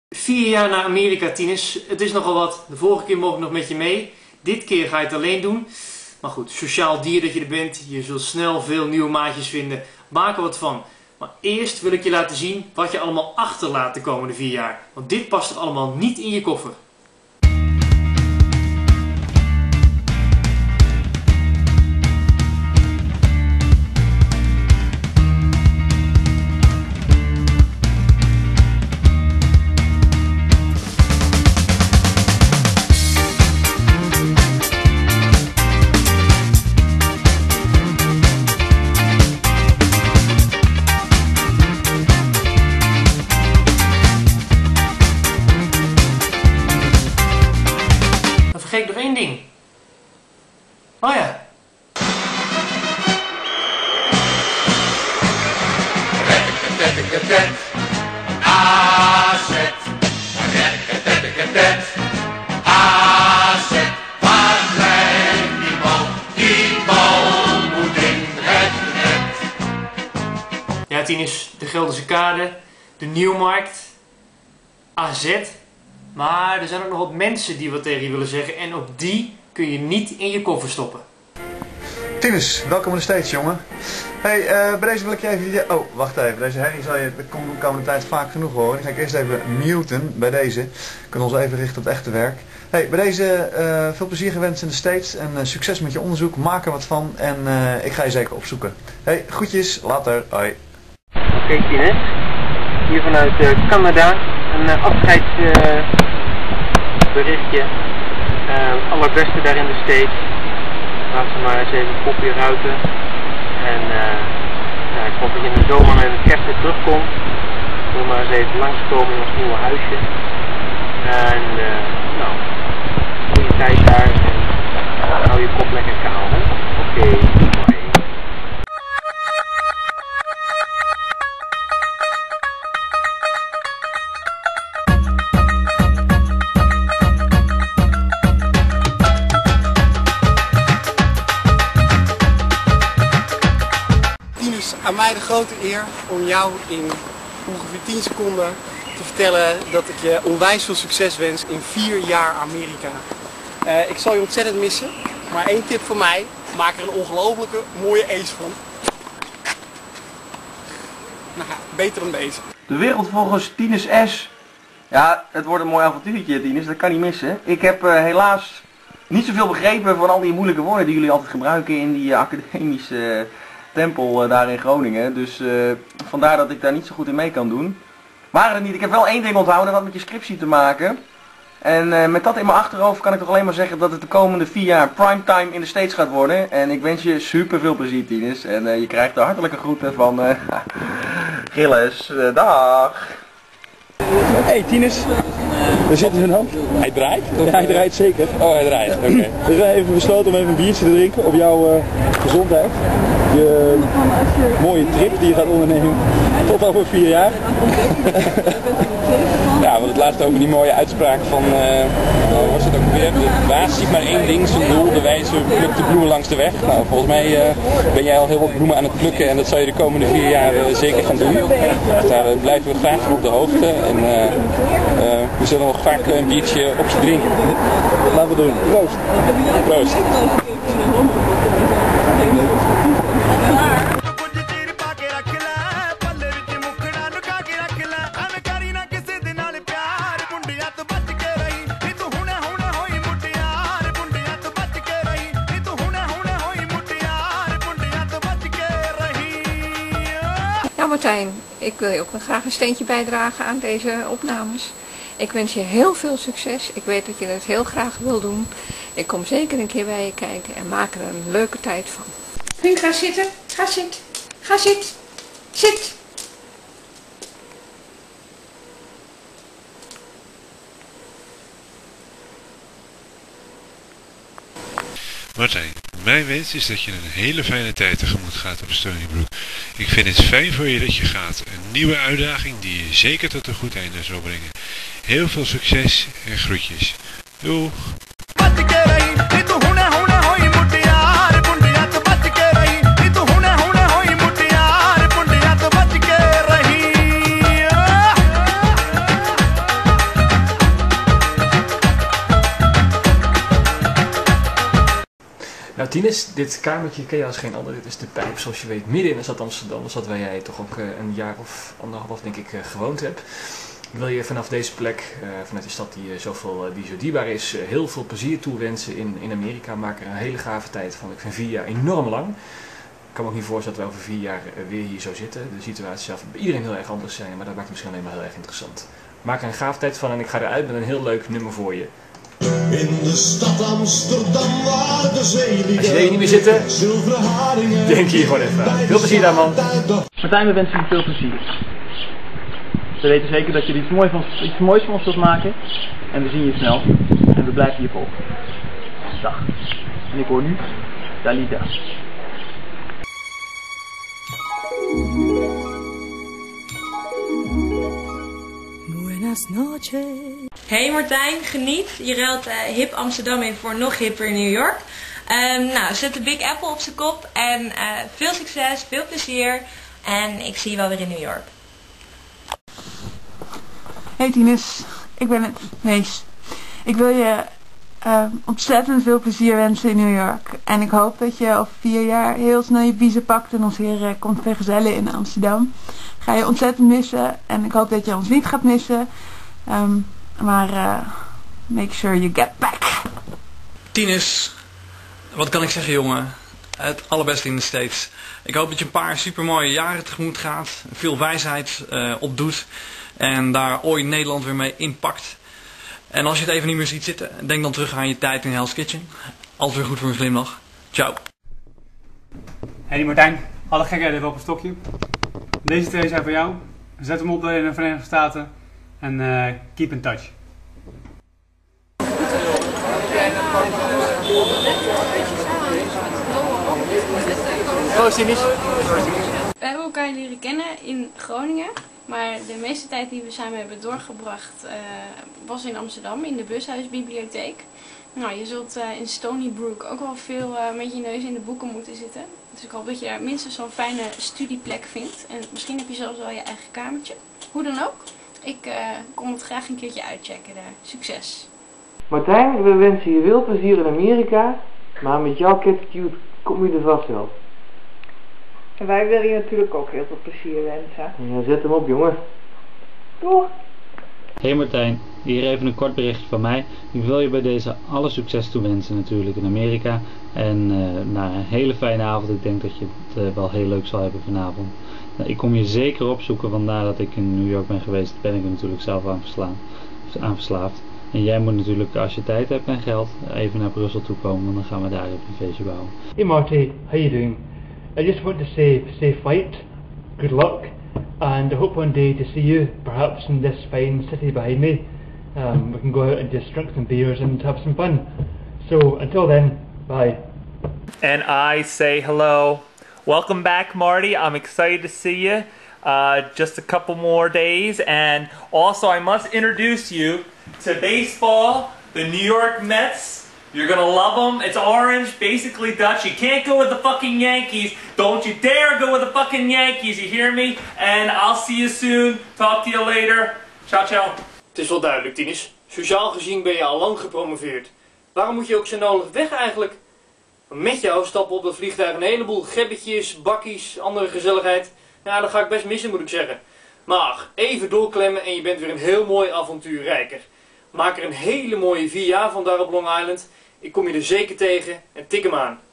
4 jaar naar Amerika, Tinus. Het is nogal wat. De vorige keer mocht ik nog met je mee. Dit keer ga je het alleen doen. Maar goed, sociaal dier dat je er bent. Je zult snel veel nieuwe maatjes vinden. Maak er wat van. Maar eerst wil ik je laten zien wat je allemaal achterlaat de komende 4 jaar. Want dit past er allemaal niet in je koffer. Vergeet nog één ding. Oh ja. Ja, Tinus, de Gelderse Kade, de Nieuwmarkt, AZ. Maar er zijn ook nog wat mensen die wat tegen je willen zeggen en ook die kun je niet in je koffer stoppen. Tinus, welkom in de States, jongen. Hey, bij deze wil ik je even... Oh, wacht even. Deze herrie zal je de komende tijd vaak genoeg horen. Die ga ik eerst even muten bij deze. Kunnen ons even richten op het echte werk. Hey, bij deze veel plezier gewenst in de States en succes met je onderzoek. Maak er wat van en ik ga je zeker opzoeken. Hey, groetjes, later, hoi. Oké, Tinus. Hier vanuit Canada. Een afscheidsberichtje. Allerbeste daar in de States. Laat ze maar eens even kopje ruiten. En ik hoop dat je in de zomer en het kerst weer terugkomt. Wil maar eens even langskomen in ons nieuwe huisje. En goede tijd daar. En hou je kop lekker kaal. Oké. Aan mij de grote eer om jou in ongeveer 10 seconden te vertellen dat ik je onwijs veel succes wens in 4 jaar Amerika. Ik zal je ontzettend missen, maar één tip van mij, maak er een ongelofelijke mooie ace van. Nou, beter dan deze. De wereld volgens Tinus S. Ja, het wordt een mooi avontuurtje, Tinus, dat kan niet missen. Ik heb helaas niet zoveel begrepen van al die moeilijke woorden die jullie altijd gebruiken in die academische tempel daar in Groningen, dus vandaar dat ik daar niet zo goed in mee kan doen. Maar het niet, ik heb wel één ding onthouden, dat had met je scriptie te maken. En met dat in mijn achterhoofd kan ik toch alleen maar zeggen dat het de komende 4 jaar primetime in de States gaat worden. En ik wens je super veel plezier, Tinus. En je krijgt de hartelijke groeten van Gilles. Dag! Hey Tinus, daar zit zijn hand. Hij draait? Ja, hij draait zeker. Oh, hij draait, oké. Dus we hebben even besloten om even een biertje te drinken op jouw gezondheid. Je mooie trip die je gaat ondernemen tot over 4 jaar. Ja, want het laatste over die mooie uitspraak van, was het ook weer, de baas ziet maar één ding, zijn doel, de wijze plukt de bloemen langs de weg. Nou, volgens mij ben jij al heel wat bloemen aan het plukken en dat zal je de komende 4 jaar zeker gaan doen. Dus daar blijven we graag van op de hoogte en we zullen nog vaak een biertje op je drinken. Dat laten we doen. Proost. Proost. Ja, Martijn, ik wil je ook graag een steentje bijdragen aan deze opnames. Ik wens je heel veel succes. Ik weet dat je het heel graag wil doen. Ik kom zeker een keer bij je kijken en maak er een leuke tijd van. Huun, ga zitten. Ga zitten. Ga zitten. Zit. Martijn, mijn wens is dat je een hele fijne tijd tegemoet gaat op Stony Brook. Ik vind het fijn voor je dat je gaat. Een nieuwe uitdaging die je zeker tot een goed einde zal brengen. Heel veel succes en groetjes. Doeg! Tinus, dit kamertje ken je als geen ander. Dit is de Pijp, zoals je weet, midden in de stad Amsterdam. De stad waar jij toch ook een jaar of anderhalf, denk ik, gewoond hebt. Ik wil je vanaf deze plek, vanuit de stad die zo dierbaar is, heel veel plezier toewensen in Amerika. Maak er een hele gave tijd van. Ik vind 4 jaar enorm lang. Ik kan me ook niet voorstellen dat we over 4 jaar weer hier zo zitten. De situatie zal bij iedereen heel erg anders zijn, maar dat maakt het misschien alleen maar heel erg interessant. Maak er een gave tijd van en ik ga eruit met een heel leuk nummer voor je. In de stad Amsterdam waar de zee ligt. Als je er niet meer zitten, denk hier gewoon even aan. Veel plezier daar, man. Martijn, we wensen je veel plezier. We weten zeker dat je iets moois van ons wilt maken. En we zien je snel. En we blijven je volgen. Dag. En ik hoor nu Dalida. Hey Martijn, geniet. Je ruilt hip Amsterdam in voor nog hipper New York. Nou, zet de Big Apple op zijn kop en veel succes, veel plezier. En ik zie je wel weer in New York. Hey Tinus, ik ben het Mees. Ik wil je ontzettend veel plezier wensen in New York. En ik hoop dat je over 4 jaar heel snel je biezen pakt en ons weer komt vergezellen in Amsterdam. Ga je ontzettend missen en ik hoop dat je ons niet gaat missen. Maar make sure you get back. Tinus, wat kan ik zeggen jongen? Het allerbeste in de States. Ik hoop dat je een paar supermooie jaren tegemoet gaat. Veel wijsheid opdoet. En daar ooit Nederland weer mee inpakt. En als je het even niet meer ziet zitten, denk dan terug aan je tijd in Hell's Kitchen. Altijd weer goed voor een glimlach. Ciao. Hey Martijn, alle gekheid even op een stokje. Deze 2 zijn voor jou. Zet hem op in de Verenigde Staten. En keep in touch. Proost Tinus. We hebben elkaar leren kennen in Groningen. Maar de meeste tijd die we samen hebben doorgebracht was in Amsterdam, in de Bushuisbibliotheek. Nou, je zult in Stony Brook ook wel veel met je neus in de boeken moeten zitten. Dus ik hoop dat je daar minstens zo'n fijne studieplek vindt. En misschien heb je zelfs wel je eigen kamertje. Hoe dan ook, ik kom het graag een keertje uitchecken daar. Succes! Martijn, we wensen je veel plezier in Amerika. Maar met jouw attitude kom je er vast wel. En wij willen je natuurlijk ook heel veel plezier wensen. Ja, zet hem op jongen. Doeg! Hey Martijn, hier even een kort berichtje van mij. Ik wil je bij deze alle succes toewensen natuurlijk in Amerika. En nou, een hele fijne avond. Ik denk dat je het wel heel leuk zal hebben vanavond. Ik kom je zeker opzoeken, want nadat ik in New York ben geweest ben ik er natuurlijk zelf aan verslaafd. En jij moet natuurlijk, als je tijd hebt en geld, even naar Brussel toe komen, want dan gaan we daar even een feestje bouwen. Hey Marty, how you doing? I just want to say safe flight, good luck, and I hope one day to see you, perhaps in this fine city behind me. We can go out and just drink some beers and have some fun. So until then, bye. And I say hello. Welcome back, Marty. I'm excited to see you. Just a couple more days, and also I must introduce you to baseball, the New York Mets. You're gonna love them. It's orange, basically Dutch. You can't go with the fucking Yankees. Don't you dare go with the fucking Yankees, you hear me? And I'll see you soon. Talk to you later. Ciao, ciao. Het is wel duidelijk, Tinus. Sociaal gezien ben je al lang gepromoveerd. Waarom moet je ook zo nodig weg eigenlijk? Met jou stappen op dat vliegtuig een heleboel gebbetjes, bakkies, andere gezelligheid. Ja, dat ga ik best missen, moet ik zeggen. Maar ach, even doorklemmen en je bent weer een heel mooi avontuur rijker. Maak er een hele mooie 4 jaar van daar op Long Island. Ik kom je er zeker tegen en tik hem aan.